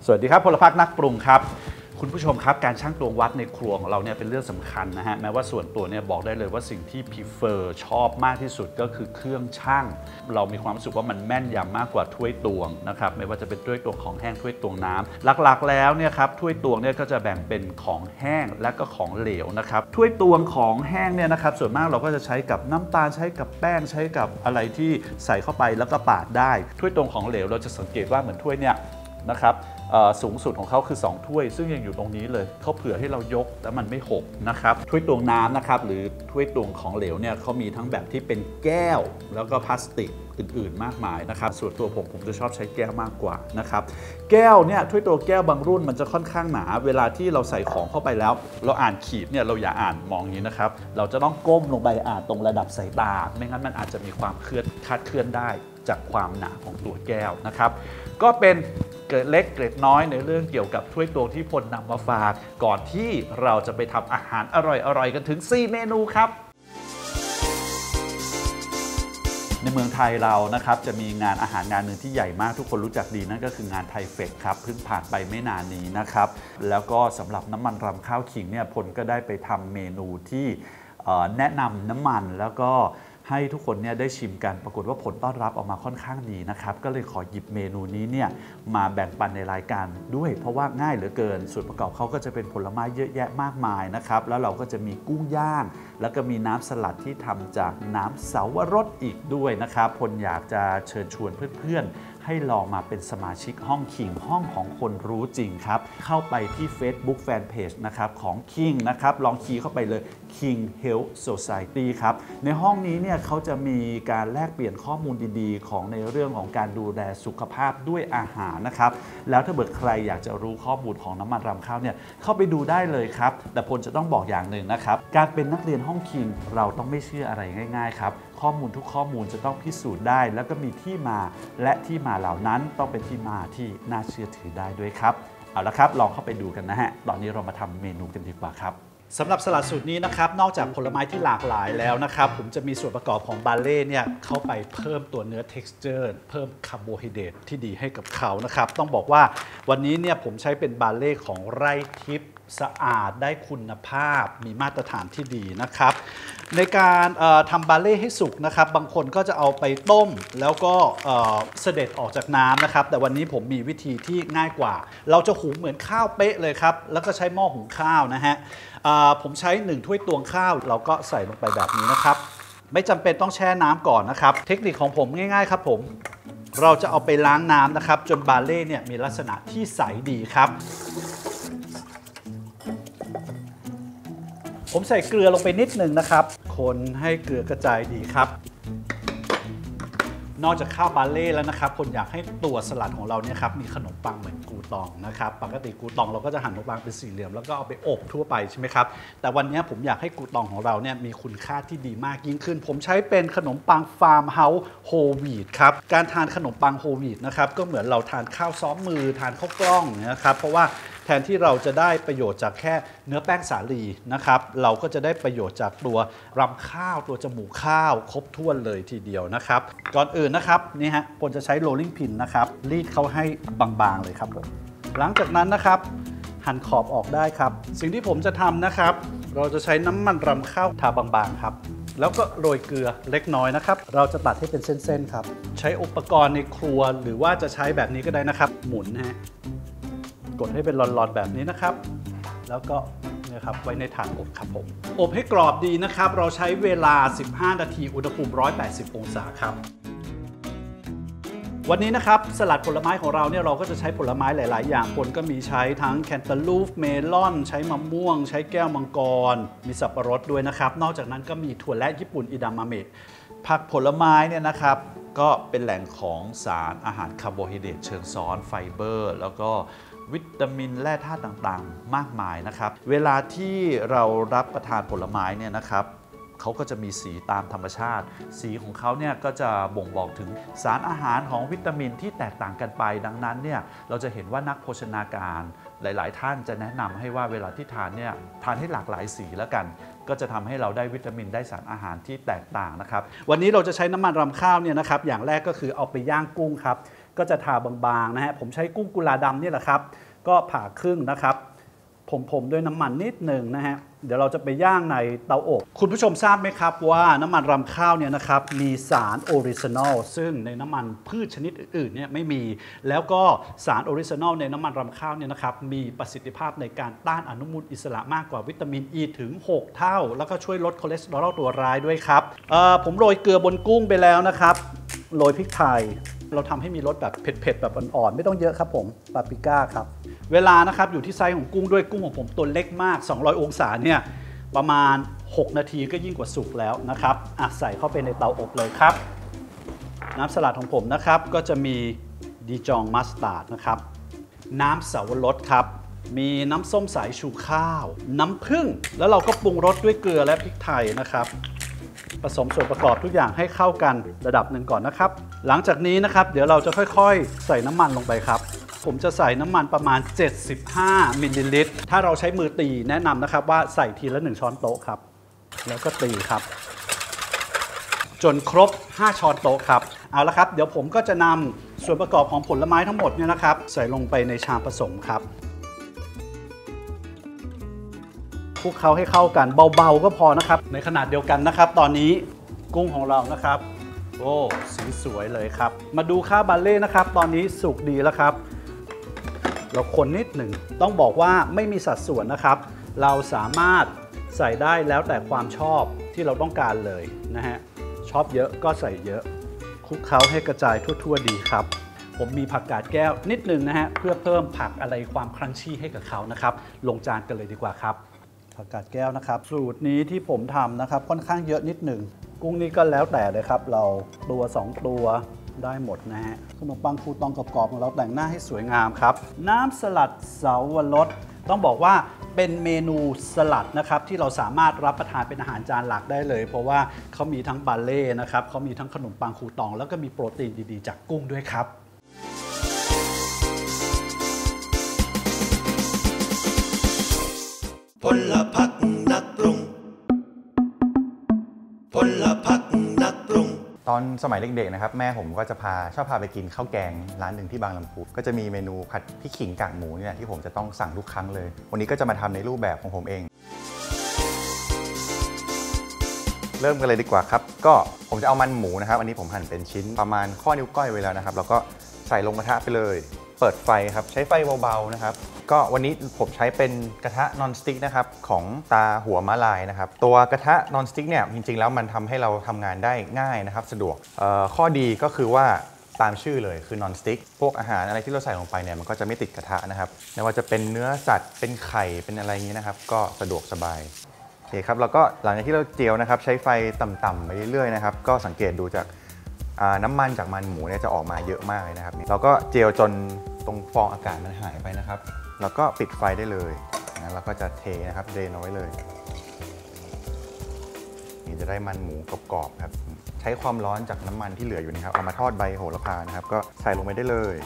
สวัสดีครับพลพรรคนักปรุงครับคุณผู้ชมครับการชั่งตวงวัดในครัวของเราเนี่ยเป็นเรื่องสำคัญนะฮะแม้ว่าส่วนตัวเนี่ยบอกได้เลยว่าสิ่งที่ prefer ชอบมากที่สุดก็คือเครื่องชั่งเรามีความรู้สึกว่ามันแม่นยำมากกว่าถ้วยตวงนะครับไม่ว่าจะเป็นถ้วยตวงของแห้งถ้วยตวงน้ำหลักๆแล้วเนี่ยครับถ้วยตวงเนี่ยก็จะแบ่งเป็นของแห้งและก็ของเหลวนะครับถ้วยตวงของแห้งเนี่ยนะครับส่วนมากเราก็จะใช้กับน้ำตาลใช้กับแป้งใช้กับอะไรที่ใส่เข้าไปแล้วก็ปาดได้ถ้วยตวงของเหลวเราจะสังเกตว่าเหมือนถ้วยเนี่ยนะครับสูงสุดของเขาคือ2ถ้วยซึ่งยังอยู่ตรงนี้เลยเขาเผื่อให้เรายกแล้วมันไม่หกนะครับถ้วยตวงน้ำนะครับหรือถ้วยตวงของเหลวเนี่ยเขามีทั้งแบบที่เป็นแก้วแล้วก็พลาสติกอื่นๆมากมายนะครับส่วนตัวผมจะชอบใช้แก้วมากกว่านะครับแก้วเนี่ยถ้วยตวงแก้วบางรุ่นมันจะค่อนข้างหนาเวลาที่เราใส่ของเข้าไปแล้วเราอ่านขีดเนี่ยเราอย่าอ่านมองอย่างนี้นะครับเราจะต้องก้มลงไปอ่านตรงระดับสายตาไม่งั้นมันอาจจะมีความคาดเคลื่อนได้จากความหนาของตัวแก้วนะครับก็เป็นเกร็ดเล็กเกร็ดน้อยในเรื่องเกี่ยวกับถ้วยตวงที่พลนำมาฝากก่อนที่เราจะไปทำอาหารอร่อยๆกันถึง4เมนูครับในเมืองไทยเรานะครับจะมีงานอาหารงานหนึ่งที่ใหญ่มากทุกคนรู้จักดีนั่นก็คืองานไทยเฟคครับเพิ่งผ่านไปไม่นานนี้นะครับแล้วก็สำหรับน้ำมันรำข้าวขิงเนี่ยพลก็ได้ไปทำเมนูที่แนะนำน้ำมันแล้วก็ให้ทุกคนเนี่ยได้ชิมกันปรากฏว่าผลต้อนรับออกมาค่อนข้างดีนะครับก็เลยขอหยิบเมนูนี้เนี่ยมาแบ่งปันในรายการด้วยเพราะว่าง่ายเหลือเกินส่วนประกอบเขาก็จะเป็นผลไม้เยอะแยะมากมายนะครับแล้วเราก็จะมีกุ้งย่างแล้วก็มีน้ำสลัดที่ทำจากน้ำเสาวรสอีกด้วยนะครับพลอยากจะเชิญชวนเพื่อนๆให้ลองมาเป็นสมาชิกห้องคิงห้องของคนรู้จริงครับเข้าไปที่ Facebook Fanpage นะครับของ King นะครับลองคีย์เข้าไปเลย King Health Society ครับในห้องนี้เนี่ยเขาจะมีการแลกเปลี่ยนข้อมูลดีๆของในเรื่องของการดูแลสุขภาพด้วยอาหารนะครับแล้วถ้าเกิดใครอยากจะรู้ข้อมูลของน้ำมันรำข้าวเนี่ยเข้าไปดูได้เลยครับแต่พลจะต้องบอกอย่างหนึ่งนะครับการเป็นนักเรียนห้องคิงเราต้องไม่เชื่ออะไรง่ายๆครับข้อมูลทุกข้อมูลจะต้องพิสูจน์ได้แล้วก็มีที่มาและที่มาเหล่านั้นต้องเป็นที่มาที่น่าเชื่อถือได้ด้วยครับเอาละครับลองเข้าไปดูกันนะฮะตอนนี้เรามาทำเมนูกันดีกว่าครับสำหรับสลัดสูตรนี้นะครับนอกจากผลไม้ที่หลากหลายแล้วนะครับผมจะมีส่วนประกอบของบาเล่เนี่ยเข้าไปเพิ่มตัวเนื้อ texture เพิ่มคาร์โบไฮเดรตที่ดีให้กับเขานะครับต้องบอกว่าวันนี้เนี่ยผมใช้เป็นบาเล่ของไร่ทิพย์สะอาดได้คุณภาพมีมาตรฐานที่ดีนะครับในการทำบาเล่ให้สุกนะครับบางคนก็จะเอาไปต้มแล้วก็เสด็จออกจากน้ำนะครับแต่วันนี้ผมมีวิธีที่ง่ายกว่าเราจะหุงเหมือนข้าวเป๊ะเลยครับแล้วก็ใช้หม้อหุงข้าวนะฮะผมใช้1ถ้วยตวงข้าวเราก็ใส่ลงไปแบบนี้นะครับไม่จำเป็นต้องแช่น้ำก่อนนะครับเทคนิคของผมง่ายๆครับผมเราจะเอาไปล้างน้ำนะครับจนบาเล่เนี่ยมีลักษณะที่ใสดีครับผมใส่เกลือลงไปนิดนึงนะครับคนให้เกลือกระจายดีครับนอกจากข้าวบาเล่แล้วนะครับคนอยากให้ตัวสลัดของเราเนี่ยครับมีขนมปังเหมือนกูตองนะครับปกติกูตองเราก็จะหั่นขนมปังเป็นสี่เหลี่ยมแล้วก็เอาไปอบทั่วไปใช่ไหมครับแต่วันนี้ผมอยากให้กูตองของเราเนี่ยมีคุณค่าที่ดีมากยิ่งขึ้นผมใช้เป็นขนมปังฟาร์มเฮาส์โฮลวีตครับการทานขนมปังโฮลวีตนะครับก็เหมือนเราทานข้าวซ้อมมือทานข้าวกล้องนะครับเพราะว่าแทนที่เราจะได้ประโยชน์จากแค่เนื้อแป้งสาลีนะครับเราก็จะได้ประโยชน์จากตัวรำข้าวตัวจมูกข้าวครบถ้วนเลยทีเดียวนะครับก่อนอื่นนะครับนี่ฮะผมจะใช้โรลลิ่งพินนะครับรีดเขาให้บางๆเลยครับผมหลังจากนั้นนะครับหั่นขอบออกได้ครับสิ่งที่ผมจะทำนะครับเราจะใช้น้ำมันรำข้าวทาบางๆครับแล้วก็โรยเกลือเล็กน้อยนะครับเราจะตัดให้เป็นเส้นๆครับใช้อุปกรณ์ในครัวหรือว่าจะใช้แบบนี้ก็ได้นะครับหมุนฮะกดให้เป็นหลอดๆแบบนี้นะครับแล้วก็เนี่ยครับไว้ในถาดอบครับผมอบให้กรอบดีนะครับเราใช้เวลา15นาทีอุณหภูมิ180องศาครับวันนี้นะครับสลัดผลไม้ของเราเนี่ยเราก็จะใช้ผลไม้หลายๆอย่างคนก็มีใช้ทั้งแคนตาลูปเมลอนใช้มะม่วงใช้แก้วมังกรมีสับปะรดด้วยนะครับนอกจากนั้นก็มีถั่วและญี่ปุ่นอิดามะเมะผักผลไม้เนี่ยนะครับก็เป็นแหล่งของสารอาหารคาร์โบไฮเดรตเชิงซ้อนไฟเบอร์แล้วก็วิตามินแร่ธาตุต่างๆมากมายนะครับเวลาที่เรารับประทานผลไม้เนี่ยนะครับเขาก็จะมีสีตามธรรมชาติสีของเขาเนี่ยก็จะบ่งบอกถึงสารอาหารของวิตามินที่แตกต่างกันไปดังนั้นเนี่ยเราจะเห็นว่านักโภชนาการหลายๆท่านจะแนะนำให้ว่าเวลาที่ทานเนี่ยทานให้หลากหลายสีแล้วกันก็จะทำให้เราได้วิตามินได้สารอาหารที่แตกต่างนะครับวันนี้เราจะใช้น้ำมันรำข้าวเนี่ยนะครับอย่างแรกก็คือเอาไปย่างกุ้งครับก็จะทาบางๆนะฮะผมใช้กุ้งกุลาดำนี่แหละครับก็ผ่าครึ่งนะครับผมด้วยน้ำมันนิดหนึ่งนะฮะเดี๋ยวเราจะไปย่างในเตาอบคุณผู้ชมทราบไหมครับว่าน้ำมันรำข้าวเนี่ยนะครับมีสารออริจินอลซึ่งในน้ำมันพืชชนิดอื่นๆเนี่ยไม่มีแล้วก็สารออริจินอลในน้ำมันรำข้าวเนี่ยนะครับมีประสิทธิภาพในการต้านอนุมูลอิสระมากกว่าวิตามินอ e ีถึง6 เท่าแล้วก็ช่วยลดคอเลสเตอรอลตัวร้ายด้วยครับผมโรยเกลือบนกุ้งไปแล้วนะครับโรยพริกไทยเราทำให้มีรสแบบเผ็ดๆแบบอ่อนๆไม่ต้องเยอะครับผมปาปริก้าครับเวลานะครับอยู่ที่ไซส์ของกุ้งด้วยกุ้งของผมตัวเล็กมาก200องศาเนี่ยประมาณ6 นาทีก็ยิ่งกว่าสุกแล้วนะครับใส่เข้าไปในเตาอบเลยครับน้ำสลัดของผมนะครับก็จะมีดิจองมัสตาร์ดนะครับน้ำสาวรสครับมีน้ำส้มสายชูข้าวน้ำผึ้งแล้วเราก็ปรุงรสด้วยเกลือและพริกไทยนะครับผสมส่วนประกอบทุกอย่างให้เข้ากันระดับหนึ่งก่อนนะครับหลังจากนี้นะครับเดี๋ยวเราจะค่อยๆใส่น้ำมันลงไปครับผมจะใส่น้ำมันประมาณ75มิลลิลิตรถ้าเราใช้มือตีแนะนำนะครับว่าใส่ทีละ1ช้อนโต๊ะครับแล้วก็ตีครับจนครบ5ช้อนโต๊ะครับเอาละครับเดี๋ยวผมก็จะนำส่วนประกอบของผลไม้ทั้งหมดเนี่ยนะครับใส่ลงไปในชามผสมครับคลุกเคล้าให้เข้ากันเบาๆก็พอนะครับในขนาดเดียวกันนะครับตอนนี้กุ้งของเรานะครับโอ้สีสวยเลยครับมาดูข้าวบาเล่นะครับตอนนี้สุกดีแล้วครับเราคนนิดหนึ่งต้องบอกว่าไม่มีสัดส่วนนะครับเราสามารถใส่ได้แล้วแต่ความชอบที่เราต้องการเลยนะฮะชอบเยอะก็ใส่เยอะคลุกเคล้าให้กระจายทั่วๆดีครับผมมีผักกาดแก้วนิดหนึ่งนะฮะเพื่อเพิ่มผักอะไรความครันชี่ให้กับเขานะครับลงจานกันเลยดีกว่าครับผักกาดแก้วนะครับสูตรนี้ที่ผมทำนะครับค่อนข้างเยอะนิดหนึ่งกุ้งนี่ก็แล้วแต่เลยครับเราตัว2ตัวได้หมดนะฮะขนมปังฟูตองกรอบๆของเราแต่งหน้าให้สวยงามครับน้ำสลัดเสาวรสต้องบอกว่าเป็นเมนูสลัดนะครับที่เราสามารถรับประทานเป็นอาหารจานหลักได้เลยเพราะว่าเขามีทั้งบาเล่นะครับเขามีทั้งขนมปังฟูตองแล้วก็มีโปรตีนดีๆจากกุ้งด้วยครับพลพักนักปรุงพลพักนักปรุงตอนสมัยเด็กๆนะครับแม่ผมก็จะชอบพาไปกินข้าวแกงร้านหนึ่งที่บางลำพูก็จะมีเมนูผัดพริกขิงกากหมูเนี่ยที่ผมจะต้องสั่งทุกครั้งเลยวันนี้ก็จะมาทำในรูปแบบของผมเองเริ่มกันเลยดีกว่าครับก็ผมจะเอามันหมูนะครับอันนี้ผมหั่นเป็นชิ้นประมาณข้อนิ้วก้อยไว้แล้วนะครับแล้วก็ใส่ลงกระทะไปเลยเปิดไฟครับใช้ไฟเบาๆนะครับก็วันนี้ผมใช้เป็นกระทะนอนสติ๊กนะครับของตาหัวม้าลายนะครับตัวกระทะนอนสติ๊กเนี่ยจริงๆแล้วมันทำให้เราทำงานได้ง่ายนะครับสะดวกข้อดีก็คือว่าตามชื่อเลยคือนอนสติ๊กพวกอาหารอะไรที่เราใส่ลงไปเนี่ยมันก็จะไม่ติดกระทะนะครับไม่ว่าจะเป็นเนื้อสัตว์เป็นไข่เป็นอะไรอย่างนี้นะครับก็สะดวกสบายโอเคครับแล้วก็หลังจากที่เราเจียวนะครับใช้ไฟต่ำๆไปเรื่อยๆนะครับก็สังเกตดูจากน้ำมันจากมันหมูเนี่ยจะออกมาเยอะมากเลยนะครับเราก็เจียวจนตรงฟองอากาศมันหายไปนะครับแล้วก็ปิดไฟได้เลยนะเราก็จะเทนะครับเดนเอาไว้เลยนี่จะได้มันหมูกรอบๆครับใช้ความร้อนจากน้ำมันที่เหลืออยู่นะครับเอามาทอดใบโหระพานะครับก็ใส่ลงไปได้เลย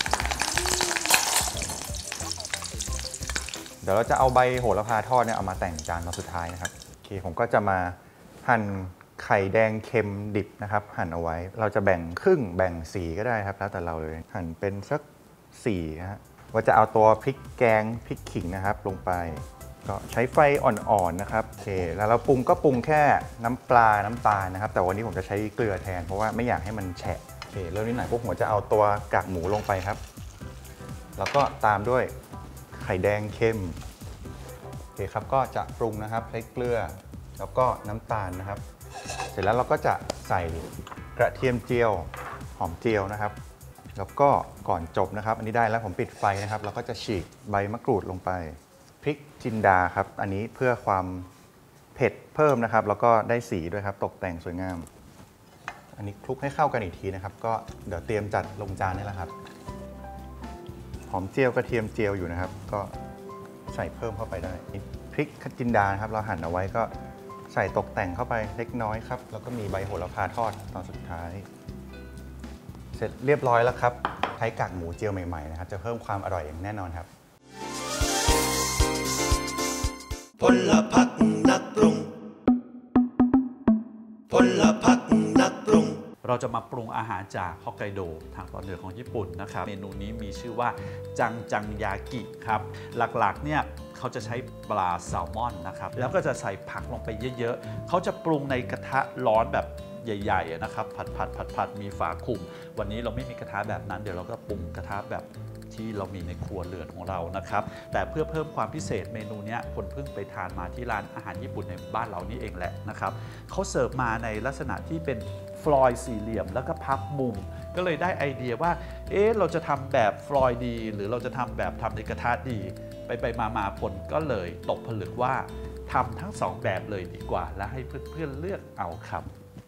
เดี๋ยวเราจะเอาใบโหระพาทอดเนี่ยเอามาแต่งจานตอนสุดท้ายนะครับโอเคผมก็จะมาหั่นไข่แดงเค็มดิบนะครับหั่นเอาไว้เราจะแบ่งครึ่งแบ่งสีก็ได้ครับแล้วแต่เราเลยหั่นเป็นสัก4นะฮะว่าจะเอาตัวพริกแกงพริกขิงนะครับลงไปก็ใช้ไฟอ่อนๆนะครับโอเคแล้วเราปรุงก็ปรุงแค่น้ำปลาน้ำตาลนะครับแต่วันนี้ผมจะใช้เกลือแทนเพราะว่าไม่อยากให้มันแฉะโอเคเริ่มนิดหน่อยพวกผมจะเอาตัวกากหมูลงไปครับแล้วก็ตามด้วยไข่แดงเค็มโอเคครับก็จะปรุงนะครับใช้เกลือแล้วก็น้ำตาลนะครับเสร็จแล้วเราก็จะใส่กระเทียมเจียวหอมเจียวนะครับแล้วก็ก่อนจบนะครับอันนี้ได้แล้วผมปิดไฟนะครับแล้วก็จะฉีกใบมะกรูดลงไปพริกจินดาครับอันนี้เพื่อความเผ็ดเพิ่มนะครับแล้วก็ได้สีด้วยครับตกแต่งสวยงามอันนี้คลุกให้เข้ากันอีกทีนะครับก็เดี๋ยวเตรียมจัดลงจานนี่แหละครับหอมเจียวกระเทียมเจียวอยู่นะครับก็ใส่เพิ่มเข้าไปได้พริกจินดานะครับเราหั่นเอาไว้ก็ใส่ตกแต่งเข้าไปเล็กน้อยครับแล้วก็มีใบโหระพาทอดตอนสุดท้ายเสร็จเรียบร้อยแล้วครับใช้กากหมูเจียวใหม่ๆนะครับจะเพิ่มความอร่อยอย่างแน่นอนครับพลพักนักปรุงพลพักนักปรุงเราจะมาปรุงอาหารจากฮอกไกโดทางตอนเหนือของญี่ปุ่นนะครับเมนูนี้มีชื่อว่าจังยากิครับหลักๆเนี่ยเขาจะใช้ปลาแซลมอนนะครับแล้วก็จะใส่ผักลงไปเยอะๆเขาจะปรุงในกระทะร้อนแบบใหญ่ๆนะครับผัดมีฝาคลุมวันนี้เราไม่มีกระทะแบบนั้นเดี๋ยวเราก็ปรุงกระทะแบบที่เรามีในครัวเรือนของเรานะครับแต่เพื่อเพิ่มความพิเศษเมนูนี้คนเพิ่งไปทานมาที่ร้านอาหารญี่ปุ่นในบ้านเรานี่เองแหละนะครับเขาเสิร์ฟมาในลักษณะที่เป็นฟลอยด์สี่เหลี่ยมแล้วก็พับมุมก็เลยได้ไอเดียว่าเราจะทำแบบฟลอยด์ดีหรือเราจะทำแบบทำในกระทะดีไปมาผลก็เลยตกผลึกว่าทำทั้ง2แบบเลยดีกว่าและให้เพื่อนๆเลือกเอาครับ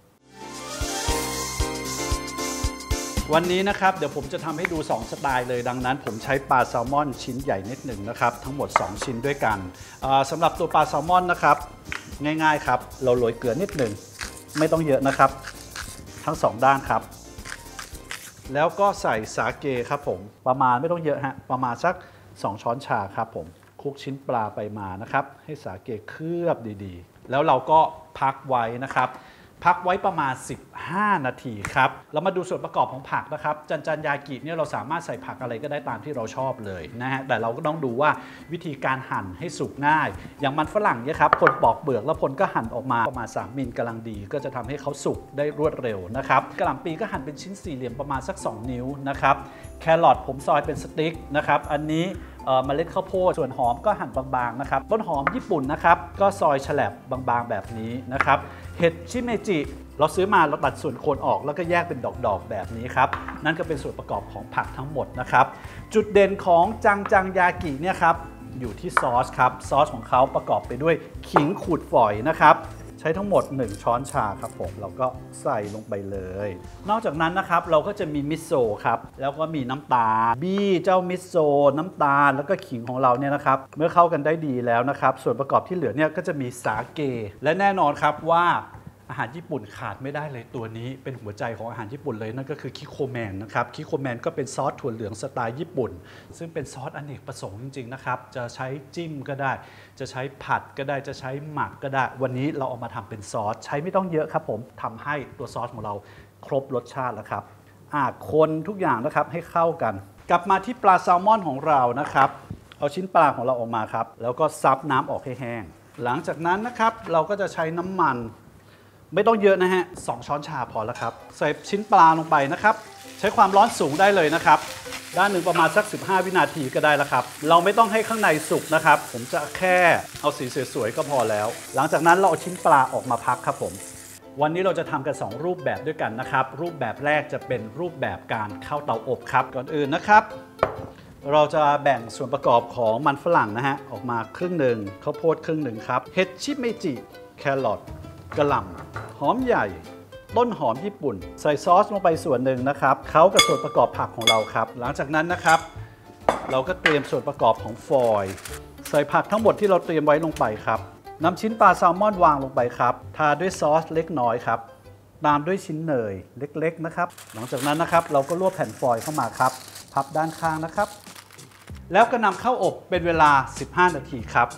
วันนี้นะครับเดี๋ยวผมจะทำให้ดู2สไตล์เลยดังนั้นผมใช้ปลาแซลมอนชิ้นใหญ่นิดหนึ่งนะครับทั้งหมด2ชิ้นด้วยกันสำหรับตัวปลาแซลมอนนะครับง่ายๆครับเราโรยเกลือนิดหนึ่งไม่ต้องเยอะนะครับทั้ง2ด้านครับแล้วก็ใส่สาเกครับผมประมาณไม่ต้องเยอะฮะประมาณสัก2 ช้อนชาครับผมคลุกชิ้นปลาไปมานะครับให้สาเกเคลือบดีๆแล้วเราก็พักไว้นะครับพักไว้ประมาณ15 นาทีครับเรามาดูส่วนประกอบของผักนะครับจันยากิเนี่ยเราสามารถใส่ผักอะไรก็ได้ตามที่เราชอบเลยนะฮะแต่เราก็ต้องดูว่าวิธีการหั่นให้สุกง่ายอย่างมันฝรั่งเนี่ยครับพลปอกเปลือกแล้วพลก็หั่นออกมาประมาณ3 มิลกำลังดีก็จะทำให้เขาสุกได้รวดเร็วนะครับกะหล่ำปีก็หั่นเป็นชิ้นสี่เหลี่ยมประมาณสัก2 นิ้วนะครับแครอทผมซอยเป็นสติ๊กนะครับอันนี้เมล็ดข้าวโพดส่วนหอมก็หั่นบางๆนะครับต้นหอมญี่ปุ่นนะครับก็ซอยฉลบบางๆแบบนี้นะครับเห็ดชิเมจิเราซื้อมาเราตัดส่วนโคนออกแล้วก็แยกเป็นดอกๆแบบนี้ครับนั่นก็เป็นส่วนประกอบของผักทั้งหมดนะครับจุดเด่นของจังยากิเนี่ยครับอยู่ที่ซอสครับซอสของเขาประกอบไปด้วยขิงขูดฝอยนะครับใช้ทั้งหมด1 ช้อนชาครับผมเราก็ใส่ลงไปเลยนอกจากนั้นนะครับเราก็จะมีมิโซะครับแล้วก็มีน้ำตาลเจ้ามิโซะน้ำตาลแล้วก็ขิงของเราเนี่ยนะครับเมื่อเข้ากันได้ดีแล้วนะครับส่วนประกอบที่เหลือเนี่ยก็จะมีสาเกและแน่นอนครับว่าอาหารญี่ปุ่นขาดไม่ได้เลยตัวนี้เป็นหัวใจของอาหารญี่ปุ่นเลยนั่นก็คือคิโคแมนนะครับคิโคแมนก็เป็นซอสถั่วเหลืองสไตล์ญี่ปุ่นซึ่งเป็นซอสอเนกประสงค์จริงๆนะครับจะใช้จิ้มก็ได้จะใช้ผัดก็ได้จะใช้หมักก็ได้วันนี้เราเอามาทำเป็นซอสใช้ไม่ต้องเยอะครับผมทำให้ตัวซอสของเราครบรสชาติแล้วครับคนทุกอย่างนะครับให้เข้ากันกลับมาที่ปลาแซลมอนของเรานะครับเอาชิ้นปลาของเราออกมาครับแล้วก็ซับน้ำออกให้แห้งหลังจากนั้นนะครับเราก็จะใช้น้ำมันไม่ต้องเยอะนะฮะ2 ช้อนชาพอแล้วครับใส่ชิ้นปลาลงไปนะครับใช้ความร้อนสูงได้เลยนะครับด้านหนึ่งประมาณสัก15 วินาทีก็ได้แล้วครับเราไม่ต้องให้ข้างในสุกนะครับผมจะแค่เอาสีสวยๆก็พอแล้วหลังจากนั้นเราเอาชิ้นปลาออกมาพักครับผมวันนี้เราจะทำกัน2 รูปแบบด้วยกันนะครับรูปแบบแรกจะเป็นรูปแบบการเข้าเตาอบครับก่อนอื่นนะครับเราจะแบ่งส่วนประกอบของมันฝรั่งนะฮะออกมาครึ่งหนึ่งข้าวโพดครึ่งหนึ่งครับเห็ดชิเมจิแครอทกะหล่ำหอมใหญ่ต้นหอมญี่ปุ่นใส่ซอสลงไปส่วนหนึ่งนะครับเขากับส่วนประกอบผักของเราครับหลังจากนั้นนะครับเราก็เตรียมส่วนประกอบของฟอยล์ใส่ผักทั้งหมดที่เราเตรียมไว้ลงไปครับนำชิ้นปลาแซลมอนวางลงไปครับทาด้วยซอสเล็กน้อยครับตามด้วยชิ้นเนยเล็กๆนะครับหลังจากนั้นนะครับเราก็รวบแผ่นฟอยล์เข้ามาครับพับด้านข้างนะครับแล้วก็นำเข้าอบเป็นเวลา15 นาทีครับ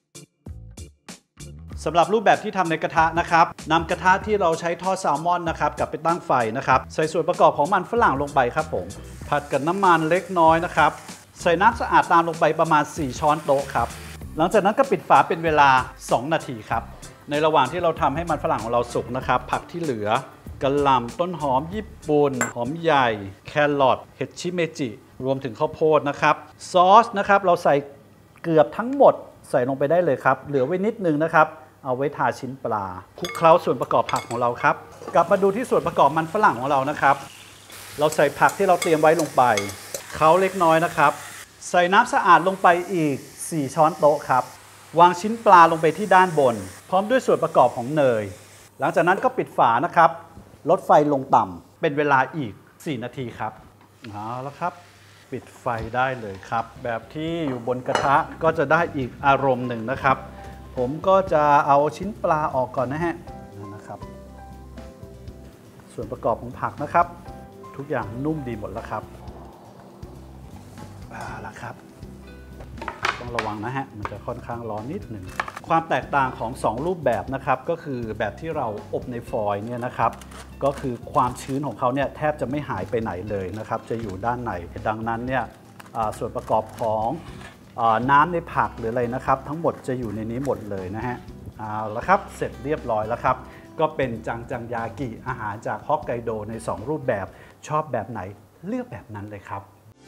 สำหรับรูปแบบที่ทำในกระทะนะครับนำกระทะที่เราใช้ทอดแซลมอนนะครับกลับไปตั้งไฟนะครับใส่ส่วนประกอบของมันฝรั่งลงไปครับผมผัดกับน้ำมันเล็กน้อยนะครับใส่น้ำสะอาดตามลงไปประมาณ4 ช้อนโต๊ะครับหลังจากนั้นก็ปิดฝาเป็นเวลา2 นาทีครับในระหว่างที่เราทำให้มันฝรั่งของเราสุกนะครับผักที่เหลือกะหล่ำต้นหอมญี่ปุ่นหอมใหญ่แครอทเห็ดชิเมจิรวมถึงข้าวโพดนะครับซอสนะครับเราใส่เกือบทั้งหมดใส่ลงไปได้เลยครับเหลือไว้นิดนึงนะครับเอาไว้ทาชิ้นปลาคลุกเคล้าส่วนประกอบผักของเราครับกลับมาดูที่ส่วนประกอบมันฝรั่งของเรานะครับเราใส่ผักที่เราเตรียมไว้ลงไปเคล้าเล็กน้อยนะครับใส่น้ำสะอาดลงไปอีก4 ช้อนโต๊ะครับวางชิ้นปลาลงไปที่ด้านบนพร้อมด้วยส่วนประกอบของเนยหลังจากนั้นก็ปิดฝานะครับลดไฟลงต่ำเป็นเวลาอีก4 นาทีครับเอาละครับปิดไฟได้เลยครับแบบที่อยู่บนกระทะก็จะได้อีกอารมณ์หนึ่งนะครับผมก็จะเอาชิ้นปลาออกก่อนนะฮะนะครับส่วนประกอบของผักนะครับทุกอย่างนุ่มดีหมดแล้วครับเอาละครับต้องระวังนะฮะมันจะค่อนข้างร้อนนิดหนึ่งความแตกต่างของ2รูปแบบนะครับก็คือแบบที่เราอบในฟอยล์เนี่ยนะครับก็คือความชื้นของเขาเนี่ยแทบจะไม่หายไปไหนเลยนะครับจะอยู่ด้านในดังนั้นเนี่ยส่วนประกอบของน้ำในผักหรืออะไรนะครับทั้งหมดจะอยู่ในนี้หมดเลยนะฮะเอาละครับเสร็จเรียบร้อยแล้วครับก็เป็นจังยากิอาหารจากฮอกไกโดใน2รูปแบบชอบแบบไหนเลือกแบบนั้นเลยครับ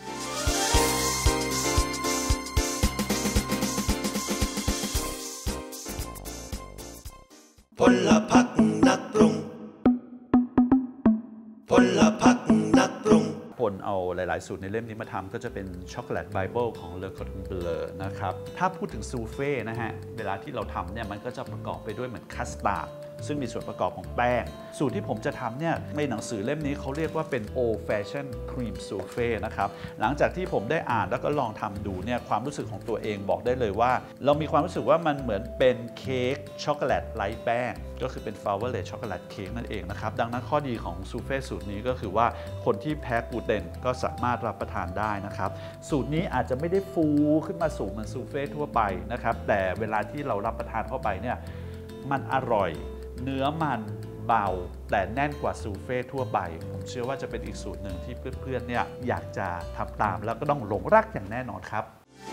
พลพรรคนักปรุงพลพรรคนักปรุงผลเอาหลายๆสูตรในเล่มนี้มาทำก็จะเป็นช็อกโกแลตไบเบิลของเลอคอร์ดเบลนะครับถ้าพูดถึงซูเฟ่นะฮะเวลาที่เราทำเนี่ยมันก็จะประกอบไปด้วยเหมือนคัสตาร์ดซึ่งมีส่วนประกอบของแป้งสูตรที่ผมจะทำเนี่ยในหนังสือเล่มนี้เขาเรียกว่าเป็น Old Fashion Cream Souffle นะครับหลังจากที่ผมได้อ่านแล้วก็ลองทำดูเนี่ยความรู้สึกของตัวเองบอกได้เลยว่าเรามีความรู้สึกว่ามันเหมือนเป็นเค้กช็อกโกแลตไร้แป้งก็คือเป็นฟลาวเวอร์เลสช็อกโกแลตเค้กนั่นเองนะครับดังนั้นข้อดีของซูเฟ่สูตรนี้ก็คือว่าคนที่แพ้กลูเตนก็สามารถรับประทานได้นะครับสูตรนี้อาจจะไม่ได้ฟูขึ้นมาสูงเหมือนซูเฟ่ทั่วไปนะครับแต่เวลาที่เรารับประทานเข้าไปเนี่ยมันอร่อยเนื้อมันเบาแต่แน่นกว่าซูเฟ่ทั่วไปผมเชื่อว่าจะเป็นอีกสูตรหนึ่งที่เพื่อนๆเนี่ยอยากจะทำตามแล้วก็ต้องหลงรักอย่างแน่นอนครับ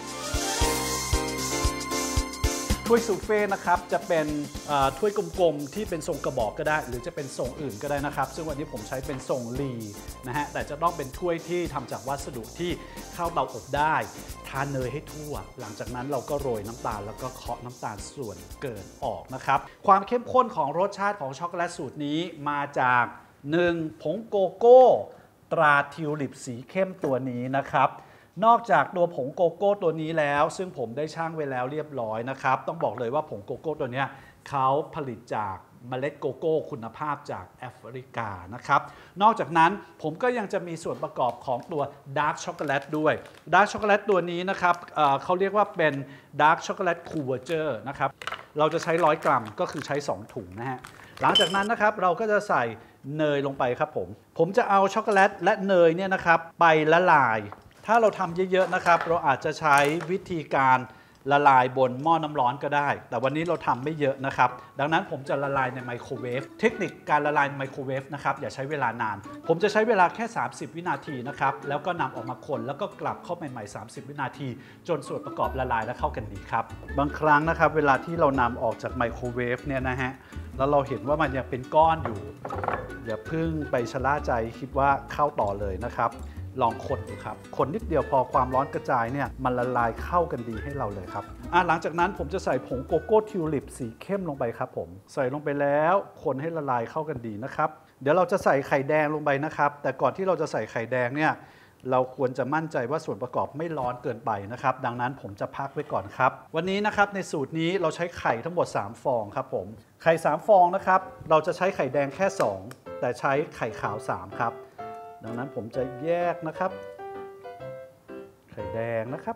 ถ้วยซูเฟ่นะครับจะเป็นถ้วยกลมๆที่เป็นทรงกระบอกก็ได้หรือจะเป็นทรงอื่นก็ได้นะครับซึ่งวันนี้ผมใช้เป็นทรงลีนะฮะแต่จะต้องเป็นถ้วยที่ทำจากวัสดุที่เข้าเตาอบได้ทานเนยให้ทั่วหลังจากนั้นเราก็โรยน้ำตาลแล้วก็เคาะน้ำตาลส่วนเกินออกนะครับความเข้มข้นของรสชาติของช็อกโกแลตสูตรนี้มาจาก 1. ผงโกโก้ตราทิวลิปสีเข้มตัวนี้นะครับนอกจากตัวผงโกโก้ตัวนี้แล้วซึ่งผมได้ชั่งไว้แล้วเรียบร้อยนะครับต้องบอกเลยว่าผงโกโก้ตัวนี้เขาผลิตจากเมล็ดโกโก้คุณภาพจากแอฟริกานะครับนอกจากนั้นผมก็ยังจะมีส่วนประกอบของตัวดาร์กช็อกโกแลตด้วยดาร์กช็อกโกแลตตัวนี้นะครับเขาเรียกว่าเป็นดาร์กช็อกโกแลตคูเวอร์เจอร์นะครับเราจะใช้100 กรัมก็คือใช้2 ถุงนะฮะหลังจากนั้นนะครับเราก็จะใส่เนยลงไปครับผมจะเอาช็อกโกแลตและเนยเนี่ยนะครับไปละลายถ้าเราทำเยอะๆนะครับเราอาจจะใช้วิธีการละลายบนหม้อน้ำร้อนก็ได้แต่วันนี้เราทำไม่เยอะนะครับดังนั้นผมจะละลายในไมโครเวฟเทคนิคการละลายในไมโครเวฟนะครับอย่าใช้เวลานานผมจะใช้เวลาแค่30วินาทีนะครับแล้วก็นำออกมาคนแล้วก็กลับเข้าไปใหม่30วินาทีจนส่วนประกอบละลายและเข้ากันดีครับบางครั้งนะครับเวลาที่เรานำออกจากไมโครเวฟเนี่ยนะฮะแล้วเราเห็นว่ามันยังเป็นก้อนอยู่อย่าเพิ่งไปชะล่าใจคิดว่าเข้าต่อเลยนะครับลองคนดูครับคนนิดเดียวพอความร้อนกระจายเนี่ยมันละลายเข้ากันดีให้เราเลยครับหลังจากนั้นผมจะใส่ผงโกโก้ทิวลิปสีเข้มลงไปครับผมใส่ลงไปแล้วคนให้ละลายเข้ากันดีนะครับเดี๋ยวเราจะใส่ไข่แดงลงไปนะครับแต่ก่อนที่เราจะใส่ไข่แดงเนี่ยเราควรจะมั่นใจว่าส่วนประกอบไม่ร้อนเกินไปนะครับดังนั้นผมจะพักไว้ก่อนครับวันนี้นะครับในสูตรนี้เราใช้ไข่ทั้งหมด3 ฟองครับผมไข่3 ฟองนะครับเราจะใช้ไข่แดงแค่2แต่ใช้ไข่ขาว3ครับดังนั้นผมจะแยกนะครับไข่แดงนะครับ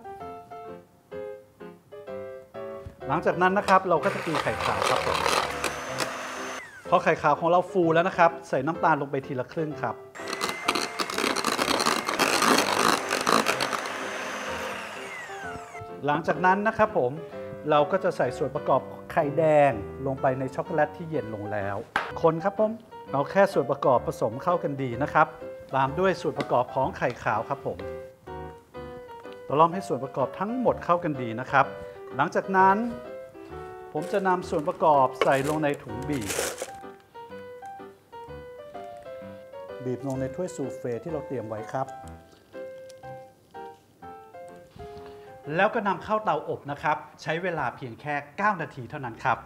หลังจากนั้นนะครับเราก็จะตีไข่ขาวครับผมพอไข่ขาวของเราฟูแล้วนะครับใส่น้ำตาลลงไปทีละครึ่งครับหลังจากนั้นนะครับผมเราก็จะใส่ส่วนประกอบไข่แดงลงไปในช็อกโกแลตที่เย็นลงแล้วคนครับผมเอาแค่ส่วนประกอบผสมเข้ากันดีนะครับตามด้วยส่วนประกอบของไข่ขาวครับผมตะล่อมให้ส่วนประกอบทั้งหมดเข้ากันดีนะครับหลังจากนั้นผมจะนำส่วนประกอบใส่ลงในถุงบีบลงในถ้วยซูเฟ่ที่เราเตรียมไว้ครับแล้วก็นำเข้าเตาอบนะครับใช้เวลาเพียงแค่9 นาทีเท่านั้นครับ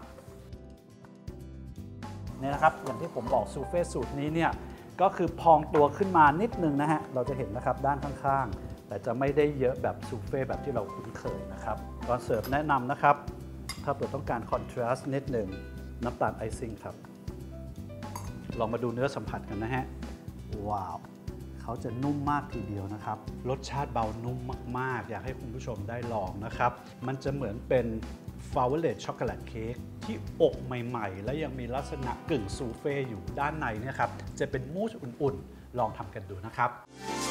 นี่นะครับอย่างที่ผมบอกซูเฟ่สูตรนี้เนี่ยก็คือพองตัวขึ้นมานิดนึงนะฮะเราจะเห็นนะครับด้านข้างๆแต่จะไม่ได้เยอะแบบซูเฟ่แบบที่เราคุ้นเคยนะครับก่อนเสิร์ฟแนะนำนะครับถ้าเกิดต้องการคอนทราสต์นิดหนึ่งน้ำตาลไอซิ่งครับลองมาดูเนื้อสัมผัสกันนะฮะว้าวเขาจะนุ่มมากทีเดียวนะครับรสชาติเบานุ่มมากๆอยากให้คุณผู้ชมได้ลองนะครับมันจะเหมือนเป็นฟลาวเวอร์เลสช็อกโกแลตเค้กที่อบใหม่ๆและยังมีลักษณะกึ่งซูเฟ่อยู่ด้านในเนี่ยครับจะเป็นมูสอุ่นๆลองทำกันดู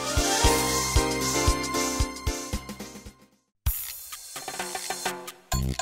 นะครับ